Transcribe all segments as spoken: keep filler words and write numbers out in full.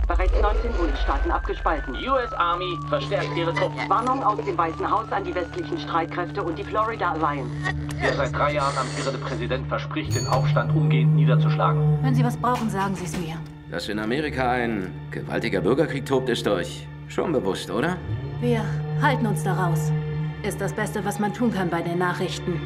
Bereits neunzehn Bundesstaaten abgespalten. U S Army verstärkt ihre Truppen. Warnung aus dem Weißen Haus an die westlichen Streitkräfte und die Florida Alliance. Der seit drei Jahren amtierende Präsident verspricht, den Aufstand umgehend niederzuschlagen. Wenn Sie was brauchen, sagen Sie es mir. Dass in Amerika ein gewaltiger Bürgerkrieg tobt, ist euch schon bewusst, oder? Wir halten uns da raus. Ist das Beste, was man tun kann bei den Nachrichten.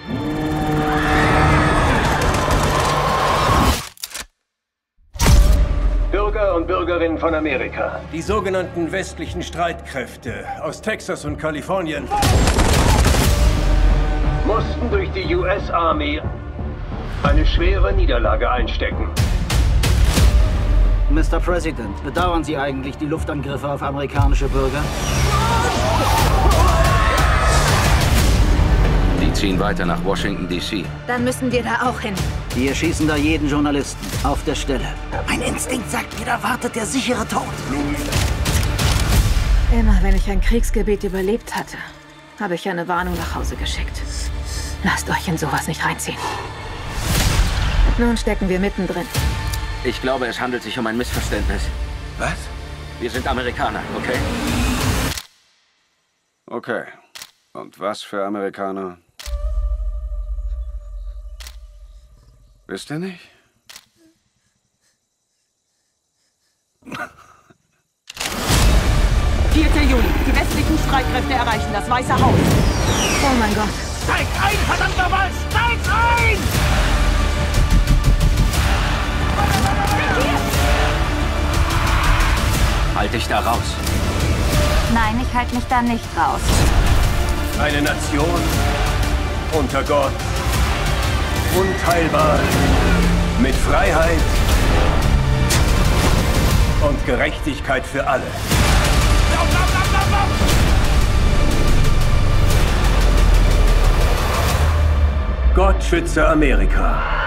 Bürger und Bürgerinnen von Amerika. Die sogenannten westlichen Streitkräfte aus Texas und Kalifornien Mussten durch die U S Army eine schwere Niederlage einstecken. Mister President, bedauern Sie eigentlich die Luftangriffe auf amerikanische Bürger? Die ziehen weiter nach Washington, D C Dann müssen wir da auch hin. Die erschießen da jeden Journalisten. Auf der Stelle. Mein Instinkt sagt mir, da wartet der sichere Tod. Immer wenn ich ein Kriegsgebiet überlebt hatte, habe ich eine Warnung nach Hause geschickt. Lasst euch in sowas nicht reinziehen. Nun stecken wir mittendrin. Ich glaube, es handelt sich um ein Missverständnis. Was? Wir sind Amerikaner, okay? Okay. Und was für Amerikaner? Wisst ihr nicht? vierter Juli. Die westlichen Streitkräfte erreichen das Weiße Haus. Oh mein Gott. Steig ein, verdammt nochmal! Steig ein! Halt dich da raus. Nein, ich halte mich da nicht raus. Eine Nation unter Gott. Unteilbar. Mit Freiheit und Gerechtigkeit für alle. Lauf, lauf, lauf, lauf, lauf! Gott schütze Amerika.